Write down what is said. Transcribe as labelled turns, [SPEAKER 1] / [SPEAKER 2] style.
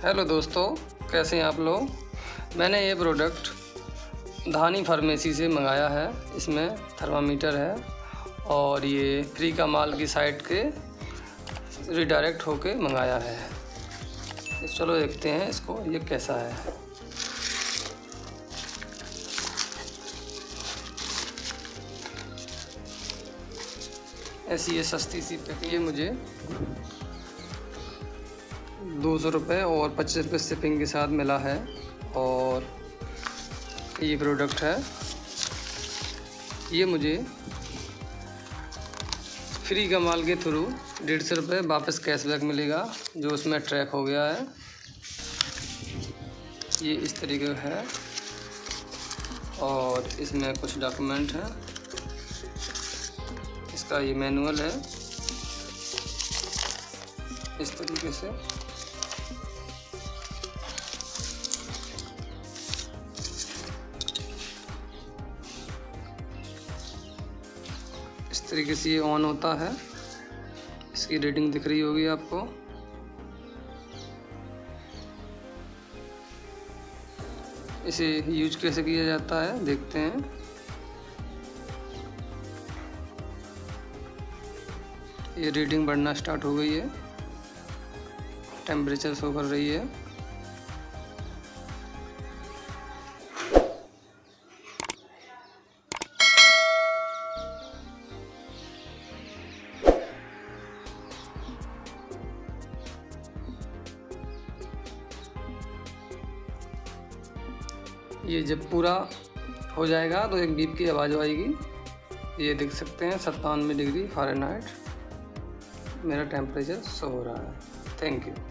[SPEAKER 1] Hello दोस्तों, कैसे हैं आप लोग। मैंने ये प्रोडक्ट धानी फार्मेसी से मंगाया है। इसमें थर्मामीटर है और ये फ्री का माल की साइट के रिडायरेक्ट होके मंगाया है। चलो देखते हैं इसको ये कैसा है। ऐसी ये सस्ती सी पैकिंग, ये मुझे 200 रुपये और 25 रुपये शिपिंग के साथ मिला है। और ये प्रोडक्ट है, ये मुझे फ्री का माल के थ्रू 150 रुपये वापस कैशबैक मिलेगा, जो उसमें ट्रैक हो गया है। ये इस तरीके का है और इसमें कुछ डॉक्यूमेंट हैं। इसका ये मैनुअल है इस तरीके से। इस तरीके से ये ऑन होता है। इसकी रेटिंग दिख रही होगी आपको। इसे यूज कैसे किया जाता है देखते हैं। ये रीडिंग बढ़ना स्टार्ट हो गई है, टेम्परेचर शो कर रही है। ये जब पूरा हो जाएगा तो एक बीप की आवाज़ आएगी। ये देख सकते हैं 97 डिग्री फ़ारेनहाइट मेरा टेम्परेचर शो हो रहा है। Thank you.